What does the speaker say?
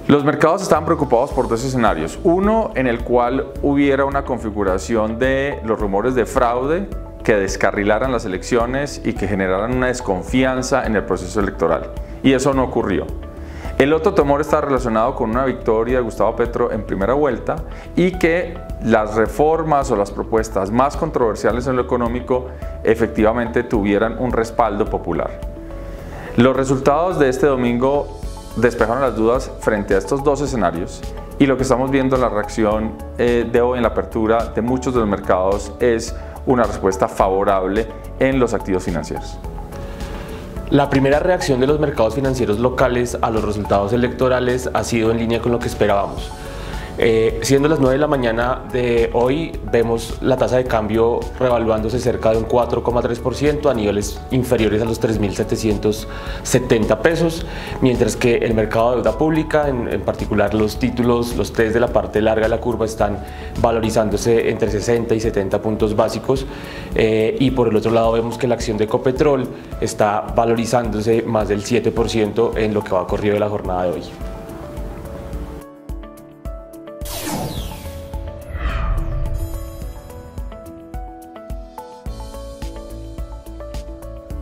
Los mercados estaban preocupados por dos escenarios. Uno, en el cual hubiera una configuración de los rumores de fraude que descarrilaran las elecciones y que generaran una desconfianza en el proceso electoral. Y eso no ocurrió. El otro temor está relacionado con una victoria de Gustavo Petro en primera vuelta y que las reformas o las propuestas más controversiales en lo económico efectivamente tuvieran un respaldo popular. Los resultados de este domingo despejaron las dudas frente a estos dos escenarios y lo que estamos viendo en la reacción de hoy en la apertura de muchos de los mercados es una respuesta favorable en los activos financieros. La primera reacción de los mercados financieros locales a los resultados electorales ha sido en línea con lo que esperábamos. Siendo las 9 de la mañana de hoy, vemos la tasa de cambio revaluándose cerca de un 4,3% a niveles inferiores a los 3.770 pesos, mientras que el mercado de deuda pública, en particular los títulos, los TES de la parte larga de la curva, están valorizándose entre 60 y 70 puntos básicos. Y por el otro lado vemos que la acción de Ecopetrol está valorizándose más del 7% en lo que va corrido de la jornada de hoy.